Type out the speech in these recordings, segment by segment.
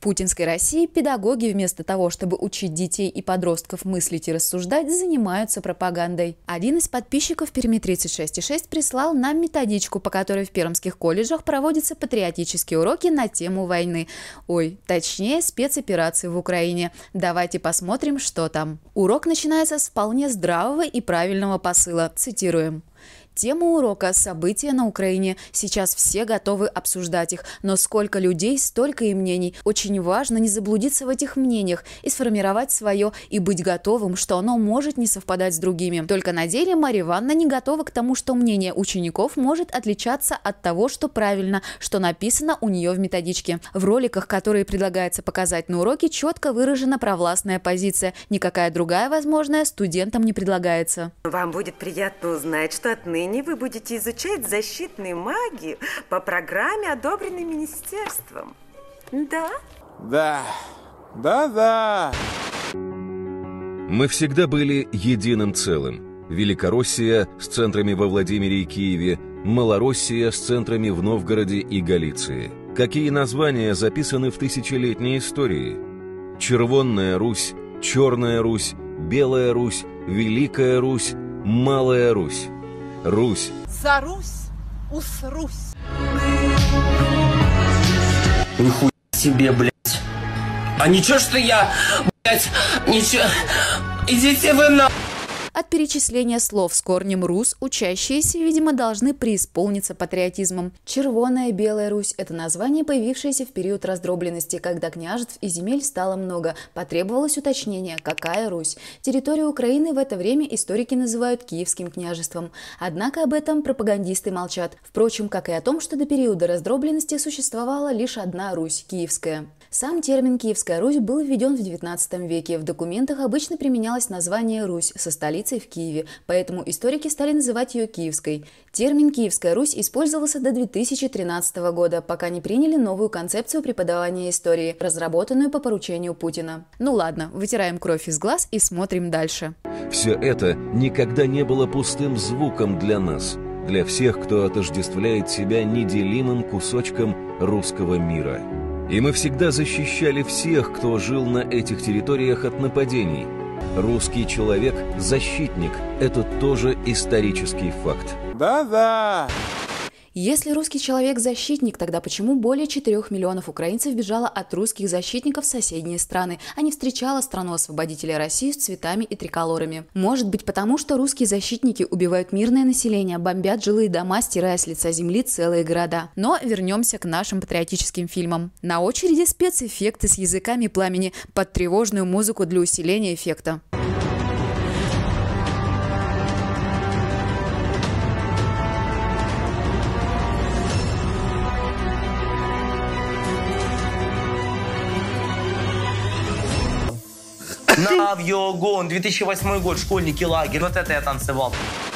путинской России педагоги вместо того, чтобы учить детей и подростков мыслить и рассуждать, занимаются пропагандой. Один из подписчиков Перми 36.6 прислал нам методичку, по которой в пермских колледжах проводятся патриотические уроки на тему войны. Ой, точнее, спецоперации в Украине. Давайте посмотрим, что там. Урок начинается с вполне здравого и правильного посыла. Цитируем. Тема урока – события на Украине. Сейчас все готовы обсуждать их, но сколько людей, столько и мнений. Очень важно не заблудиться в этих мнениях и сформировать свое, и быть готовым, что оно может не совпадать с другими. Только на деле Марья Ивановна не готова к тому, что мнение учеников может отличаться от того, что правильно, что написано у нее в методичке. В роликах, которые предлагается показать на уроке, четко выражена провластная позиция. Никакая другая возможная студентам не предлагается. Вам будет приятно узнать, что отныне вы будете изучать защитную магию по программе, одобренной министерством. Да? Да. Мы всегда были единым целым. Великороссия с центрами во Владимире и Киеве, Малороссия с центрами в Новгороде и Галиции. Какие названия записаны в тысячелетней истории? Червонная Русь, Черная Русь, Белая Русь, Великая Русь, Малая Русь. Русь. За Русь, усрусь. Нихуя себе, блядь. А ничего, что я, блядь, ничего. Идите вы на... От перечисления слов с корнем «рус» учащиеся, видимо, должны преисполниться патриотизмом. Червоная Белая Русь – это название, появившееся в период раздробленности, когда княжеств и земель стало много. Потребовалось уточнение, какая Русь. Территорию Украины в это время историки называют Киевским княжеством. Однако об этом пропагандисты молчат. Впрочем, как и о том, что до периода раздробленности существовала лишь одна Русь – Киевская. Сам термин «Киевская Русь» был введен в XIX веке. В документах обычно применялось название «Русь» со столицей в Киеве, поэтому историки стали называть ее Киевской. Термин «Киевская Русь» использовался до 2013 года, пока не приняли новую концепцию преподавания истории, разработанную по поручению Путина. Ну ладно, вытираем кровь из глаз и смотрим дальше. Все это никогда не было пустым звуком для нас, для всех, кто отождествляет себя неделимым кусочком русского мира. И мы всегда защищали всех, кто жил на этих территориях от нападений. Русский человек – защитник. Это тоже исторический факт. Да. Если русский человек – защитник, тогда почему более 4 миллионов украинцев бежало от русских защитников в соседние страны, а не встречало страну-освободителя России с цветами и триколорами? Может быть, потому что русские защитники убивают мирное население, бомбят жилые дома, стирая с лица земли целые города. Но вернемся к нашим патриотическим фильмам. На очереди спецэффекты с языками пламени под тревожную музыку для усиления эффекта. На Авиагон, 2008 год, школьники, лагерь. Вот это я танцевал.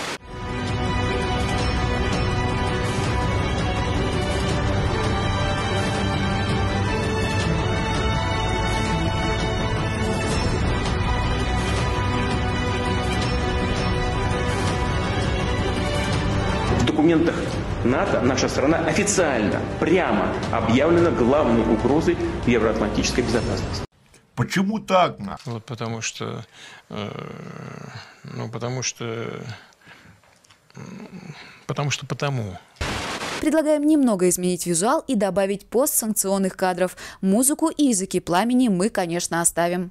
В документах НАТО наша страна официально, прямо объявлена главной угрозой евроатлантической безопасности. Почему так? Вот потому что потому. Предлагаем немного изменить визуал и добавить постсанкционных кадров. Музыку и языки пламени мы, конечно, оставим.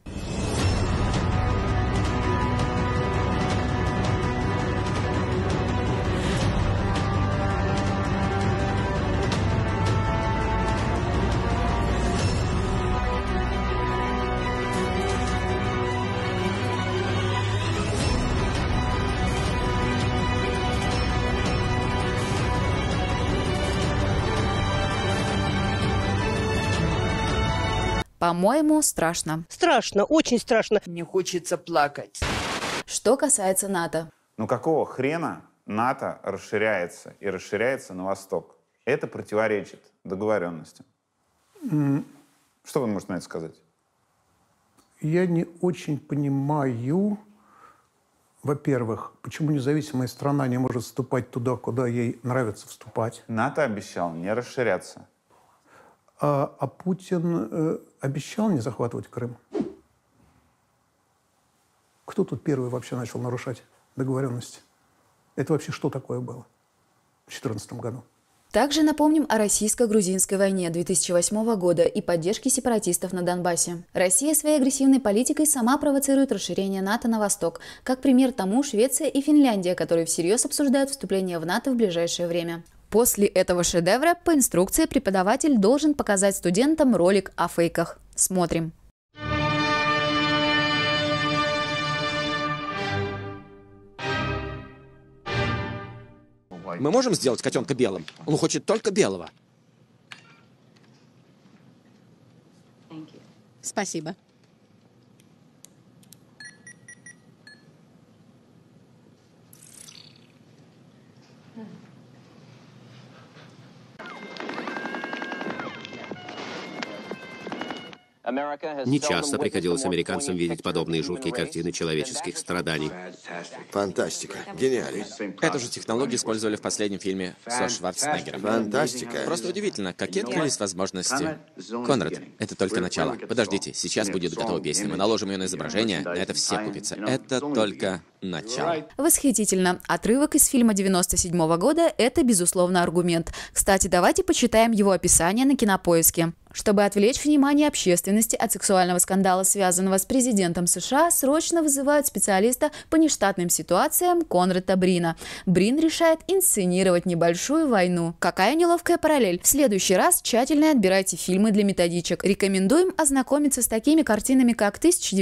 По-моему, страшно. Страшно, очень страшно. Мне хочется плакать. Что касается НАТО. Ну какого хрена НАТО расширяется и расширяется на восток? Это противоречит договоренностям. Что вы можете на это сказать? Я не очень понимаю, во-первых, почему независимая страна не может вступать туда, куда ей нравится вступать. НАТО обещал не расширяться. А Путин обещал не захватывать Крым. Кто тут первый вообще начал нарушать договоренности? Это вообще что такое было в 2014 году? Также напомним о российско-грузинской войне 2008 года и поддержке сепаратистов на Донбассе. Россия своей агрессивной политикой сама провоцирует расширение НАТО на восток. Как пример тому Швеция и Финляндия, которые всерьез обсуждают вступление в НАТО в ближайшее время. После этого шедевра по инструкции преподаватель должен показать студентам ролик о фейках. Смотрим. Мы можем сделать котенка белым? Он хочет только белого. Спасибо. Нечасто приходилось американцам видеть подобные жуткие картины человеческих страданий. Фантастика. Гениально. Эту же технологию использовали в последнем фильме со Шварценеггером. Фантастика. Просто удивительно, какие открылись возможности. Конрад, это только начало. Подождите, сейчас будет готова песня. Мы наложим ее на изображение, на это все купятся. Это только начало. Восхитительно. Отрывок из фильма 1997 года – это, безусловно, аргумент. Кстати, давайте почитаем его описание на Кинопоиске. Чтобы отвлечь внимание общественности от сексуального скандала, связанного с президентом США, срочно вызывают специалиста по нештатным ситуациям Конрада Брина. Брин решает инсценировать небольшую войну. Какая неловкая параллель. В следующий раз тщательно отбирайте фильмы для методичек. Рекомендуем ознакомиться с такими картинами, как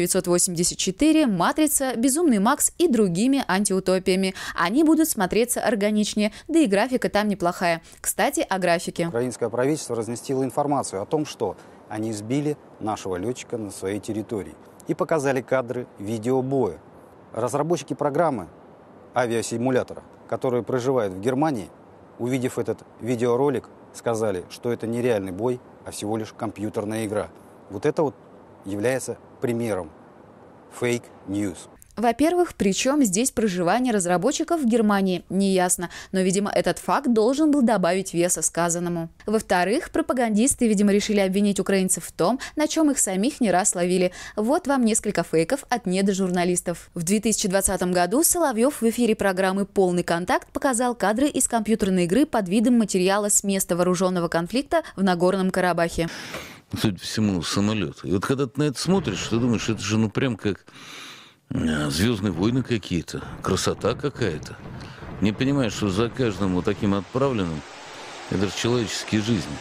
1984, «Матрица», «Безумный Макс» и другими антиутопиями. Они будут смотреться органичнее, да и графика там неплохая. Кстати, о графике. Украинское правительство разместило информацию о том, что они сбили нашего летчика на своей территории и показали кадры видеобоя. Разработчики программы авиасимулятора, которые проживают в Германии, увидев этот видеоролик, сказали, что это не реальный бой, а всего лишь компьютерная игра. Вот это вот является примером fake news. Во-первых, причем здесь проживание разработчиков в Германии, неясно, но, видимо, этот факт должен был добавить веса сказанному. Во-вторых, пропагандисты, видимо, решили обвинить украинцев в том, на чем их самих не раз ловили. Вот вам несколько фейков от недожурналистов. В 2020 году Соловьев в эфире программы «Полный контакт» показал кадры из компьютерной игры под видом материала с места вооруженного конфликта в Нагорном Карабахе. Судя по всему, самолет. И вот когда ты на это смотришь, ты думаешь, это же прям как «Звездные войны» какие-то, красота какая-то. Не понимаешь, что за каждым вот таким отправленным это же человеческие жизни.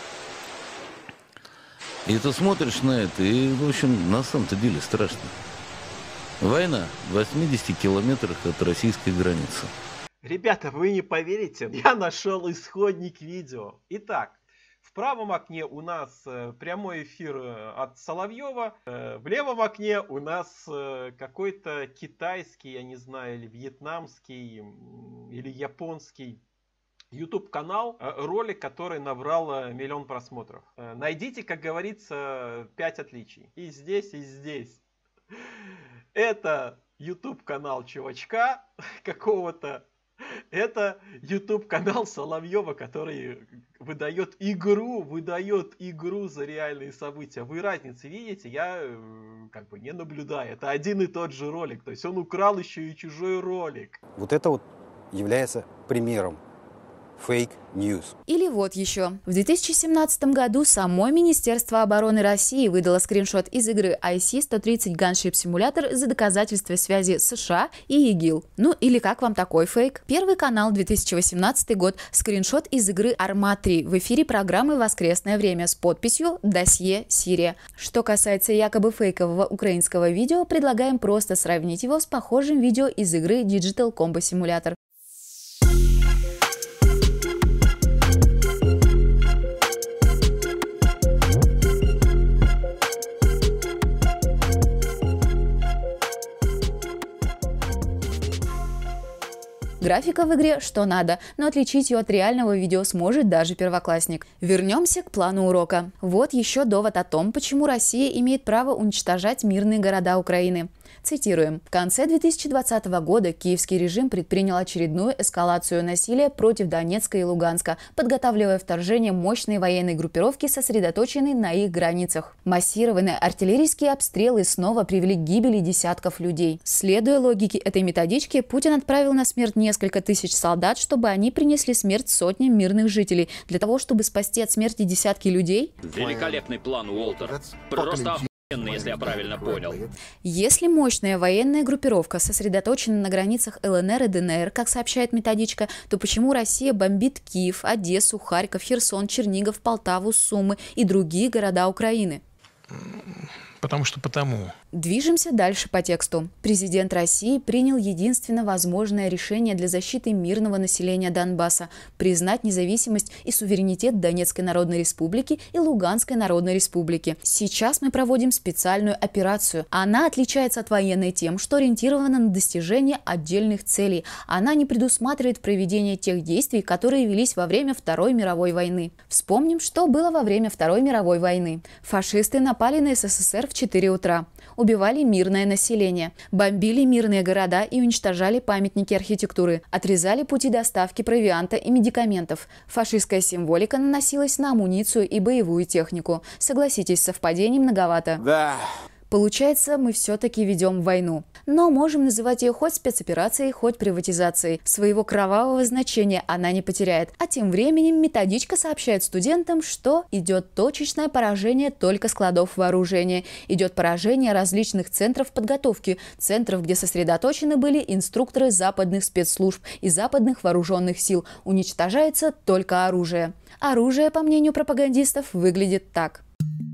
И ты смотришь на это, и, в общем, на самом-то деле страшно. Война в 80 километрах от российской границы. Ребята, вы не поверите, я нашел исходник видео. Итак, в правом окне у нас прямой эфир от Соловьева, в левом окне у нас какой-то китайский, я не знаю, или вьетнамский, или японский YouTube-канал, ролик, который набрал 1 миллион просмотров. Найдите, как говорится, 5 отличий. И здесь, и здесь. Это YouTube-канал чувачка какого-то. Это YouTube-канал Соловьева, который выдает игру за реальные события. Вы разницу видите? Я как бы не наблюдаю. Это один и тот же ролик. То есть он украл еще и чужой ролик. Вот это вот является примером fake news. Или вот еще. В 2017 году само Министерство обороны России выдало скриншот из игры IC-130 Gunship Simulator за доказательство связи США и ИГИЛ. Ну или как вам такой фейк? Первый канал, 2018 год, скриншот из игры Arma 3 в эфире программы «Воскресное время» с подписью «Досье Сирия». Что касается якобы фейкового украинского видео, предлагаем просто сравнить его с похожим видео из игры Digital Combat Simulator. Графика в игре что надо, но отличить ее от реального видео сможет даже первоклассник. Вернемся к плану урока. Вот еще довод о том, почему Россия имеет право уничтожать мирные города Украины. Цитируем. В конце 2020 года киевский режим предпринял очередную эскалацию насилия против Донецка и Луганска, подготавливая вторжение мощной военной группировки, сосредоточенной на их границах. Массированные артиллерийские обстрелы снова привели к гибели десятков людей. Следуя логике этой методички, Путин отправил на смерть несколько тысяч солдат, чтобы они принесли смерть сотням мирных жителей. Для того, чтобы спасти от смерти десятки людей? Великолепный план, Уолтер. Просто если я правильно понял. Если мощная военная группировка сосредоточена на границах ЛНР и ДНР, как сообщает методичка, то почему Россия бомбит Киев, Одессу, Харьков, Херсон, Чернигов, Полтаву, Сумы и другие города Украины? Потому. Движемся дальше по тексту. Президент России принял единственно возможное решение для защиты мирного населения Донбасса – признать независимость и суверенитет Донецкой Народной Республики и Луганской Народной Республики. Сейчас мы проводим специальную операцию. Она отличается от военной тем, что ориентирована на достижение отдельных целей. Она не предусматривает проведение тех действий, которые велись во время Второй мировой войны. Вспомним, что было во время Второй мировой войны. Фашисты напали на СССР в 4 утра. Убивали мирное население, бомбили мирные города и уничтожали памятники архитектуры, отрезали пути доставки провианта и медикаментов. Фашистская символика наносилась на амуницию и боевую технику. Согласитесь, совпадений многовато. Да. Получается, мы все-таки ведем войну. Но можем называть ее хоть спецоперацией, хоть приватизацией. Своего кровавого значения она не потеряет. А тем временем методичка сообщает студентам, что идет точечное поражение только складов вооружения. Идет поражение различных центров подготовки, центров, где сосредоточены были инструкторы западных спецслужб и западных вооруженных сил. Уничтожается только оружие. Оружие, по мнению пропагандистов, выглядит так.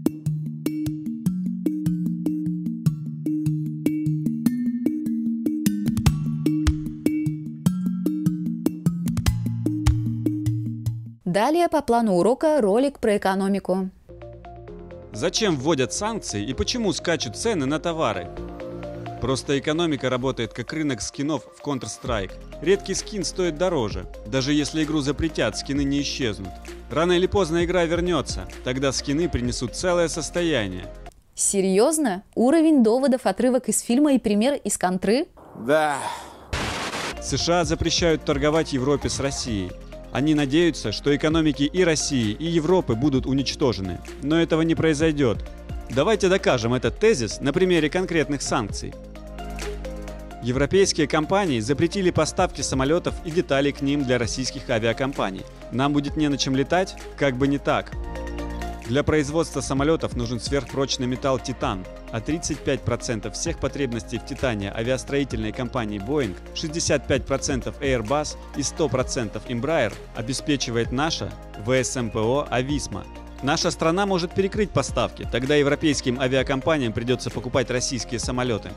Далее по плану урока ролик про экономику. Зачем вводят санкции и почему скачут цены на товары? Просто экономика работает как рынок скинов в Counter-Strike. Редкий скин стоит дороже. Даже если игру запретят, скины не исчезнут. Рано или поздно игра вернется. Тогда скины принесут целое состояние. Серьезно? Уровень доводов, отрывок из фильма и пример из контры? Да. США запрещают торговать Европе с Россией. Они надеются, что экономики и России, и Европы будут уничтожены. Но этого не произойдет. Давайте докажем этот тезис на примере конкретных санкций. Европейские компании запретили поставки самолетов и деталей к ним для российских авиакомпаний. Нам будет не на чем летать? Как бы не так. Для производства самолетов нужен сверхпрочный металл титан, а 35% всех потребностей в титане авиастроительной компании Boeing, 65% Airbus и 100% Embraer обеспечивает наша ВСМПО «Ависма». Наша страна может перекрыть поставки, тогда европейским авиакомпаниям придется покупать российские самолеты.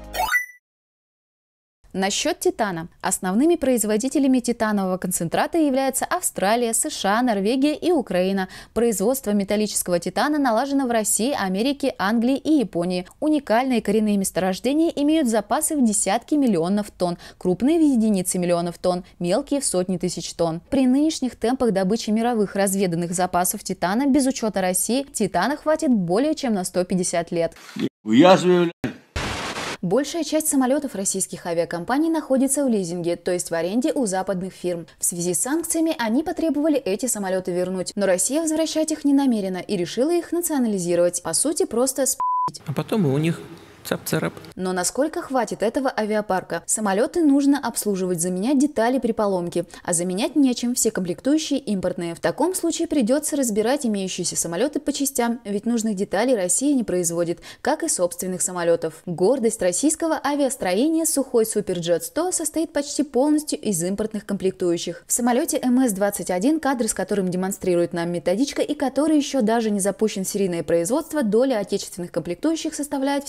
Насчет титана. Основными производителями титанового концентрата являются Австралия, США, Норвегия и Украина. Производство металлического титана налажено в России, Америке, Англии и Японии. Уникальные коренные месторождения имеют запасы в десятки миллионов тонн, крупные в единицы миллионов тонн, мелкие в сотни тысяч тонн. При нынешних темпах добычи мировых разведанных запасов титана без учета России титана хватит более чем на 150 лет. Большая часть самолетов российских авиакомпаний находится в лизинге, то есть в аренде у западных фирм. В связи с санкциями они потребовали эти самолеты вернуть, но Россия возвращать их не намерена и решила их национализировать. По сути, просто спить. А потом и у них цап-царап. Но насколько хватит этого авиапарка? Самолеты нужно обслуживать, заменять детали при поломке, а заменять нечем, все комплектующие импортные. В таком случае придется разбирать имеющиеся самолеты по частям, ведь нужных деталей Россия не производит, как и собственных самолетов. Гордость российского авиастроения сухой Суперджет-100 состоит почти полностью из импортных комплектующих. В самолете МС-21, кадры с которым демонстрирует нам методичка и который еще даже не запущен в серийное производство, доля отечественных комплектующих составляет всего 3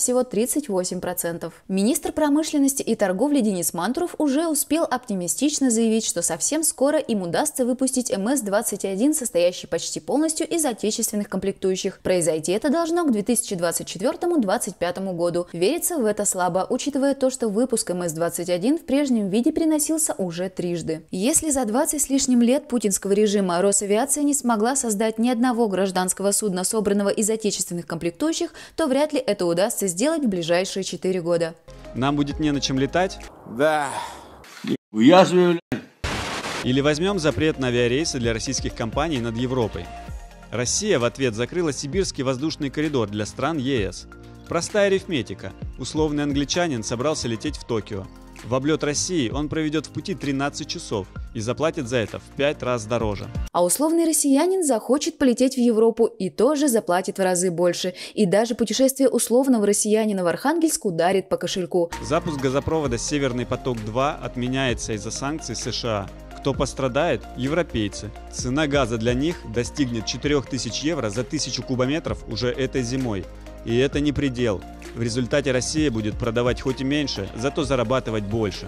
38%. Министр промышленности и торговли Денис Мантуров уже успел оптимистично заявить, что совсем скоро им удастся выпустить МС-21, состоящий почти полностью из отечественных комплектующих. Произойти это должно к 2024-2025 году. Верится в это слабо, учитывая то, что выпуск МС-21 в прежнем виде переносился уже трижды. Если за 20 с лишним лет путинского режима Росавиация не смогла создать ни одного гражданского судна, собранного из отечественных комплектующих, то вряд ли это удастся сделать в ближайшие 4 года. Нам будет не на чем летать? Да. Я заявляю. Или возьмем запрет на авиарейсы для российских компаний над Европой. Россия в ответ закрыла Сибирский воздушный коридор для стран ЕС. Простая арифметика. Условный англичанин собрался лететь в Токио. В облет России он проведет в пути 13 часов и заплатит за это в 5 раз дороже. А условный россиянин захочет полететь в Европу и тоже заплатит в разы больше. И даже путешествие условного россиянина в Архангельск ударит по кошельку. Запуск газопровода «Северный поток-2» отменяется из-за санкций США. Кто пострадает? Европейцы. Цена газа для них достигнет 4000 евро за 1000 кубометров уже этой зимой. И это не предел. В результате Россия будет продавать хоть и меньше, зато зарабатывать больше.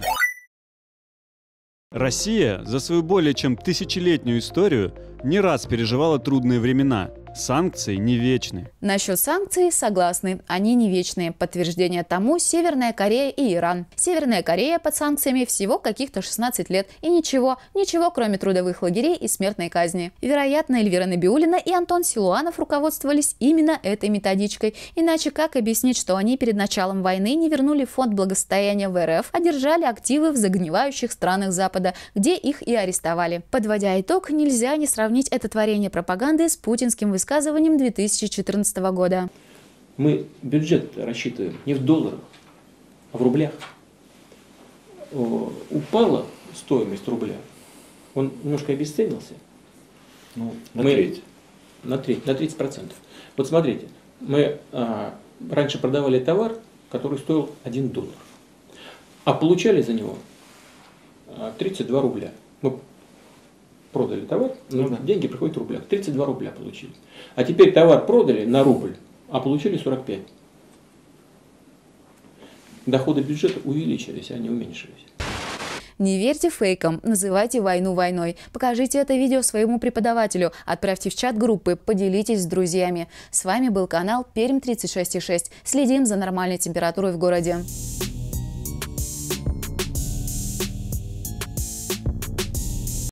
Россия за свою более чем тысячелетнюю историю не раз переживала трудные времена. Санкции не вечны. Насчет санкций согласны, они не вечные. Подтверждение тому Северная Корея и Иран. Северная Корея под санкциями всего каких-то 16 лет. И ничего кроме трудовых лагерей и смертной казни. Вероятно, Эльвира Набиуллина и Антон Силуанов руководствовались именно этой методичкой. Иначе как объяснить, что они перед началом войны не вернули фонд благосостояния в РФ, а держали активы в загнивающих странах Запада, где их и арестовали. Подводя итог, нельзя не сравнить это творение пропаганды с путинским высказыванием 2014 года. Мы бюджет рассчитываем не в долларах, а в рублях. Упала стоимость рубля, он немножко обесценился. Ну, на треть. На 30%. Вот смотрите, мы раньше продавали товар, который стоил $1, а получали за него 32 рубля. Мы продали товар, но деньги приходят в рублях. 32 рубля получили. А теперь товар продали на рубль, а получили 45. Доходы бюджета увеличились, а не уменьшились. Не верьте фейкам, называйте войну войной. Покажите это видео своему преподавателю, отправьте в чат группы, поделитесь с друзьями. С вами был канал Пермь 36,6. Следим за нормальной температурой в городе.